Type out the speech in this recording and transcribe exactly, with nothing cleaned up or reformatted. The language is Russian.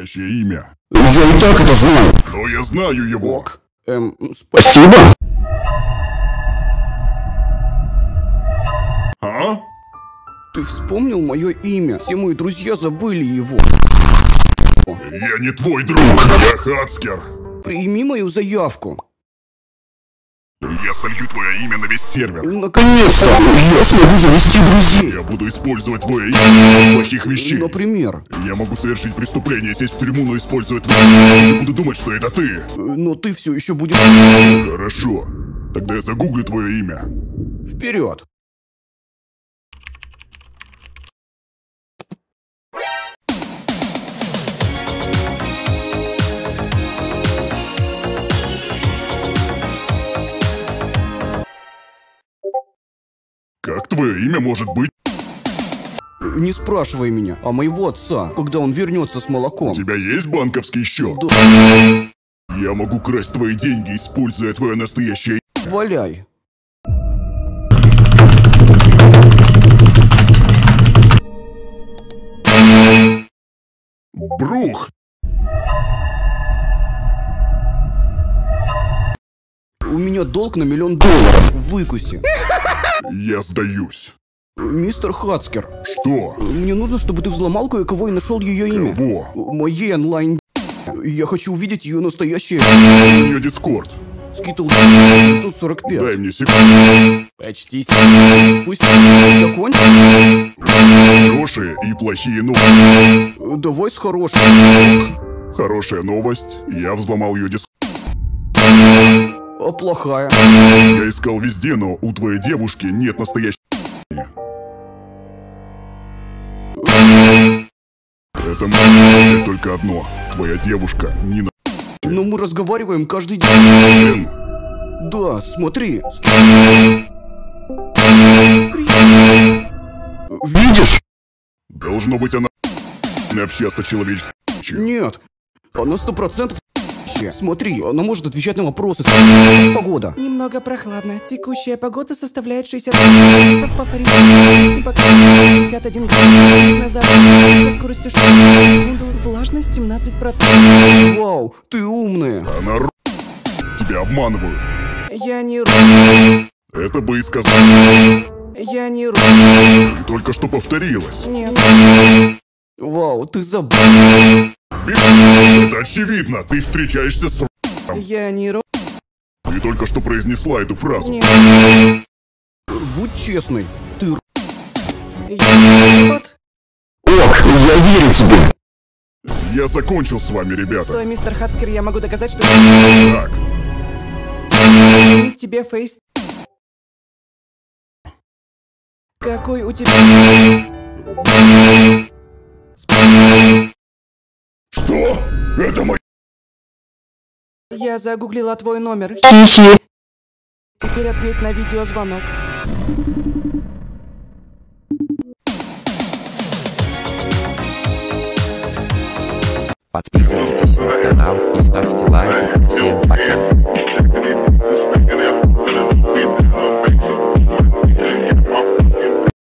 настоящее имя. Я и так это знаю. Но я знаю его. Ок. Эм, спасибо. А? Ты вспомнил мое имя? Все мои друзья забыли его. Я не твой друг, я Хацкер. Прими мою заявку. Я солью твое имя на весь сервер. Наконец-то я смогу завести друзей. Я буду использовать твое имя для плохих вещей. Например. Я могу совершить преступление, сесть в тюрьму, но использовать твое имя. Я буду думать, что это ты. Но ты все еще будешь... Хорошо. Тогда я загуглю твое имя. Вперед. Как твое имя может быть? Не спрашивай меня, а моего отца, когда он вернется с молоком. У тебя есть банковский счет? Да. Я могу красть твои деньги, используя твое настоящее имя. Валяй. Брух! У меня долг на миллион долларов. Выкуси. Я сдаюсь. Мистер Хацкер. Что? Мне нужно, чтобы ты взломал кое-кого и нашел ее имя. Кого? Моей онлайн. Я хочу увидеть ее настоящее. У нее Дискорд. Скитл девятьсот сорок пять. Дай мне секунду. Почти спустя. Закончил? Хорошие и плохие новости. Давай с хорошей. Хорошая новость. Я взломал ее Дискорд. А плохая? Я искал везде, но у твоей девушки нет настоящей. Это может только одно. Твоя девушка не на... Но мы разговариваем каждый день. Блин. Да, смотри. Видишь? Должно быть она не общаться человеческим. Нет. Она сто процентов. Смотри, она может отвечать на вопросы. Погода. Немного прохладно. Текущая погода составляет шестьдесят градусов по Фаренгейту. Пока пятьдесят один градус назад. Со скоростью шесть секунду. Влажность семнадцать процентов. Вау, ты умная. Она р... Тебя обманывают. Я не ру... Это бы и сказал. Я не ру... Ты только что повторилась. Нет. Вау, ты забыл. Это очевидно. Ты встречаешься с р***ом. Я не ру... Ты только что произнесла эту фразу. Нет. Будь честной. Ты р... Я рот. Ок, я верю тебе. Я закончил с вами, ребята. Стой, мистер Хацкер, я могу доказать, что... Так. Тебе фейс... Какой у тебя... Что? Это мой... Я загуглила твой номер. Хихи. Теперь ответь на видеозвонок.